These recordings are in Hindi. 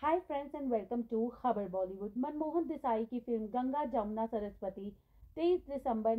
Hi friends and welcome to खबर बॉलीवुड। मनमोहन देसाई की फिल्म गंगा जमुना सरस्वती 23 दिसंबर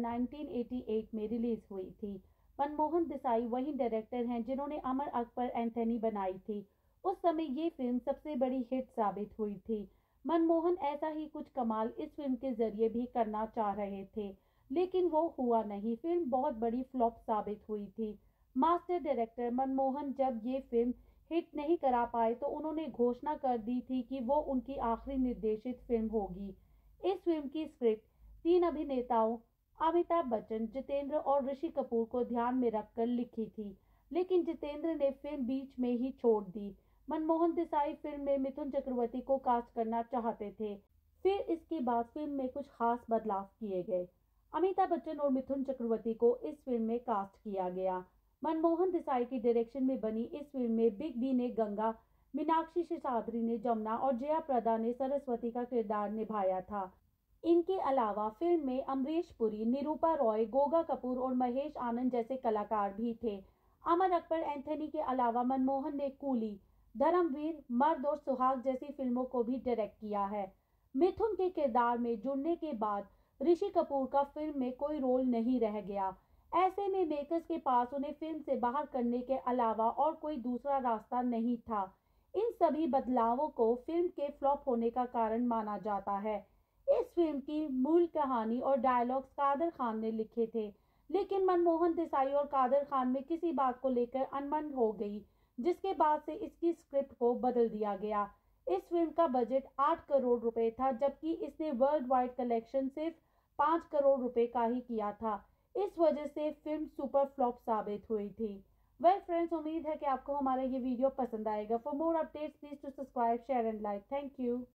1988 में रिलीज हुई थी। मनमोहन देसाई वही डायरेक्टर हैं जिन्होंने अमर अकबर एंथनी बनाई थी। उस समय ये फिल्म सबसे बड़ी हिट साबित हुई थी। मनमोहन ऐसा ही कुछ कमाल इस फिल्म के जरिए भी करना चाह रहे थे, लेकिन वो हुआ नहीं। फिल्म बहुत बड़ी फ्लॉप साबित हुई थी। मास्टर डायरेक्टर मनमोहन जब ये फिल्म हिट नहीं करा पाए तो उन्होंने घोषणा कर दी थी कि वो उनकी आखिरी निर्देशित फिल्म होगी। इस फिल्म की स्क्रिप्ट तीन अभिनेताओं अमिताभ बच्चन, जितेंद्र और ऋषि कपूर को ध्यान में रखकर लिखी थी, लेकिन जितेंद्र ने फिल्म बीच में ही छोड़ दी। मनमोहन देसाई फिल्म में मिथुन चक्रवर्ती को कास्ट करना चाहते थे। फिर इसके बाद फिल्म में कुछ खास बदलाव किए गए। अमिताभ बच्चन और मिथुन चक्रवर्ती को इस फिल्म में कास्ट किया गया। मनमोहन देसाई की डायरेक्शन में बनी इस फिल्म में बिग बी ने गंगा, मीनाक्षी शेषाद्री ने जमुना और जया प्रदा ने सरस्वती का किरदार निभाया था। इनके अलावा फिल्म में अमरीश पुरी, निरूपा रॉय, गोगा कपूर और महेश आनंद जैसे कलाकार भी थे। अमर अकबर एंथनी के अलावा मनमोहन ने कूली, धर्मवीर, मर्द और सुहाग जैसी फिल्मों को भी डायरेक्ट किया है। मिथुन के किरदार में जुड़ने के बाद ऋषि कपूर का फिल्म में कोई रोल नहीं रह गया। ऐसे में मेकर्स के पास उन्हें फिल्म से बाहर करने के अलावा और कोई दूसरा रास्ता नहीं था। इन सभी बदलावों को फिल्म के फ्लॉप होने का कारण माना जाता है। इस फिल्म की मूल कहानी और डायलॉग्स कादर खान ने लिखे थे, लेकिन मनमोहन देसाई और कादर खान में किसी बात को लेकर अनबन हो गई, जिसके बाद से इसकी स्क्रिप्ट को बदल दिया गया। इस फिल्म का बजट 8 करोड़ रुपए था, जबकि इसने वर्ल्ड वाइड कलेक्शन सिर्फ 5 करोड़ रुपए का ही किया था। इस वजह से फिल्म सुपर फ्लॉप साबित हुई थी। वेल फ्रेंड्स, उम्मीद है कि आपको हमारा ये वीडियो पसंद आएगा। For more updates please to subscribe, share and like. Thank you.